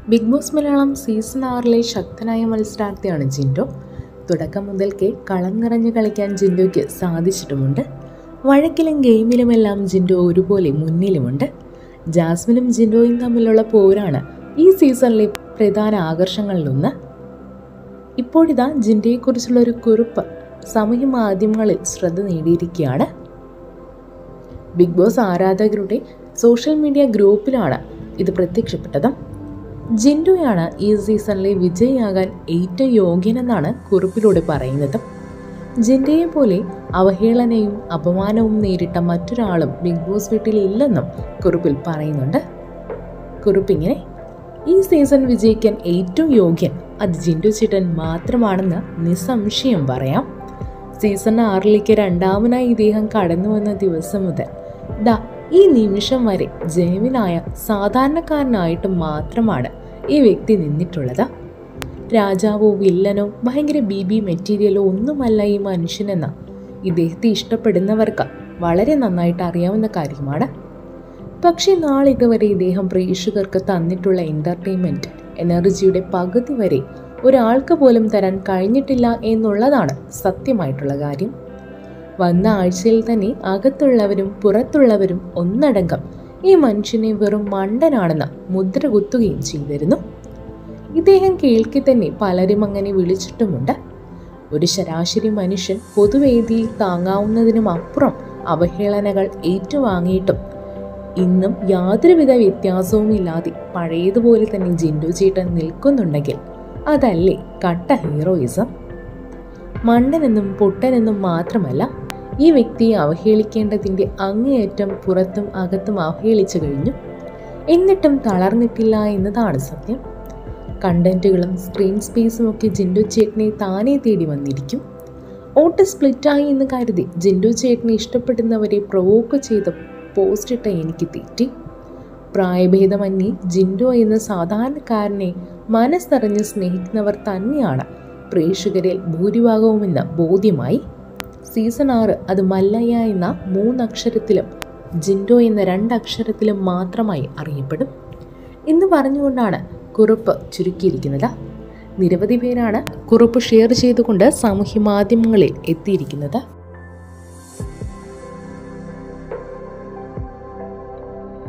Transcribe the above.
Big boss Malayalam season 6 ശക്തനായ മത്സരാർത്ഥിയാണ് ജിൻഡോ. തുടക്കം മുതൽക്കേ കളം നിറഞ്ഞു കളിക്കാൻ ജിൻഡോയ്ക്ക് സാധിച്ചിട്ടുമുണ്ട്. വഴക്കിലും ഗെയിമിലുമെല്ലാം ജിൻഡോ ഒരുപോലെ മുന്നിലുമുണ്ട്. ജാസ്മിനും ജിൻഡോയും തമ്മിലുള്ള പോരാണ് ഈ സീസണിലെ പ്രധാന ആകർഷങ്ങളിലൊന്ന്. ഇപ്പോഴിതാ ജിൻഡോയെക്കുറിച്ചുള്ള ഒരു കുറിപ്പ് സമൂഹ മാധ്യമങ്ങളിൽ ശ്രദ്ധ നേടിയിരിക്കുകയാണ്. ബിഗ് ബോസ് ആരാധകരുടെ സോഷ്യൽ മീഡിയ ഗ്രൂപ്പിലാണ് ഇത് പ്രത്യക്ഷപ്പെട്ടത്. ജിൻഡോയാണ് ഈ സീസണിലെ വിജയിയാകാൻ ഏറ്റവും യോഗ്യനെന്നാണ് കുറിപ്പിലൂടെ പറയുന്നത്. ജിൻഡോയെ പോലെ അവഹേളനയും അപമാനവും നേരിട്ട മറ്റൊരാളും ബിഗ് ബോസ് വീട്ടിൽ ഇല്ലെന്നും കുറിപ്പിൽ പറയുന്നുണ്ട്. കുറിപ്പിങ്ങനെ: ഈ സീസൺ വിജയിക്കാൻ ഏറ്റവും യോഗ്യൻ അത് ജിൻഡോ ചേട്ടൻ മാത്രമാണെന്ന് നിസ്സംശയം പറയാം. സീസൺ 6 രണ്ടാമനായി ഇദ്ദേഹം കടന്നു വന്ന ദിവസം മുതൽ ഈ നിമിഷം വരെ ജെനുവിനായ സാധാരണക്കാരനായിട്ട് മാത്രമാണ് ഈ വ്യക്തി നിന്നിട്ടുള്ളത്. രാജാവോ വില്ലനോ ഭയങ്കര ബി മെറ്റീരിയലോ ഒന്നുമല്ല ഈ മനുഷ്യനെന്ന് ഇദ്ദേഹത്തെ ഇഷ്ടപ്പെടുന്നവർക്ക് വളരെ നന്നായിട്ട് അറിയാവുന്ന കാര്യമാണ്. പക്ഷേ നാളിതുവരെ ഇദ്ദേഹം പ്രേക്ഷകർക്ക് തന്നിട്ടുള്ള എൻ്റർടൈൻമെൻറ്റ് എനർജിയുടെ പകുതി വരെ ഒരാൾക്ക് പോലും തരാൻ കഴിഞ്ഞിട്ടില്ല എന്നുള്ളതാണ് സത്യമായിട്ടുള്ള കാര്യം. വന്ന ആഴ്ചയിൽ തന്നെ അകത്തുള്ളവരും പുറത്തുള്ളവരും ഒന്നടങ്കം ഈ മനുഷ്യനെ വെറും മണ്ടനാണെന്ന് മുദ്ര കുത്തുകയും ചെയ്തിരുന്നു. ഇദ്ദേഹം കേൾക്കി തന്നെ പലരും അങ്ങനെ വിളിച്ചിട്ടുമുണ്ട്. ഒരു ശരാശരി മനുഷ്യൻ പൊതുവേദിയിൽ താങ്ങാവുന്നതിനും അപ്പുറം അവഹേളനകൾ ഏറ്റുവാങ്ങിയിട്ടും ഇന്നും യാതൊരുവിധ വ്യത്യാസവുമില്ലാതെ പഴയതുപോലെ തന്നെ ജിൻഡോ ചേട്ടൻ നിൽക്കുന്നുണ്ടെങ്കിൽ അതല്ലേ കട്ട ഹീറോയിസം. മണ്ടനെന്നും പൊട്ടനെന്നും മാത്രമല്ല, ഈ വ്യക്തിയെ അവഹേളിക്കേണ്ടതിൻ്റെ അങ്ങേയറ്റം പുറത്തും അകത്തും അവഹേളിച്ചു കഴിഞ്ഞു. എന്നിട്ടും തളർന്നിട്ടില്ല എന്നതാണ് സത്യം. കണ്ടന്റുകളും സ്ക്രീൻ സ്പേസും ഒക്കെ ജിൻഡോ ചേട്ടനെ താനേ തേടി വന്നിരിക്കും. വോട്ട് സ്പ്ലിറ്റായി എന്ന് കരുതി ജിൻഡോ ചേട്ടനെ ഇഷ്ടപ്പെടുന്നവരെ പ്രൊവോക്ക് ചെയ്ത് പോസ്റ്റിട്ട എനിക്ക് തെറ്റി. പ്രായഭേദമന്യേ ജിൻഡോ എന്ന സാധാരണക്കാരനെ മനസ്സറിഞ്ഞ് സ്നേഹിക്കുന്നവർ തന്നെയാണ് പ്രേക്ഷകരിൽ ഭൂരിഭാഗവുമെന്ന് ബോധ്യമായി. സീസൺ 6 അത് മല്ലയ്യ എന്ന 3 അക്ഷരത്തിലും ജിൻഡോ എന്ന 2 അക്ഷരത്തിലും മാത്രമായി അറിയപ്പെടും എന്ന് പറഞ്ഞുകൊണ്ടാണ് കുറിപ്പ് ചുരുക്കിയിരിക്കുന്നത്. നിരവധി പേരാണ് കുറിപ്പ് ഷെയർ ചെയ്തുകൊണ്ട് സാമൂഹ്യ മാധ്യമങ്ങളിൽ എത്തിയിരിക്കുന്നത്.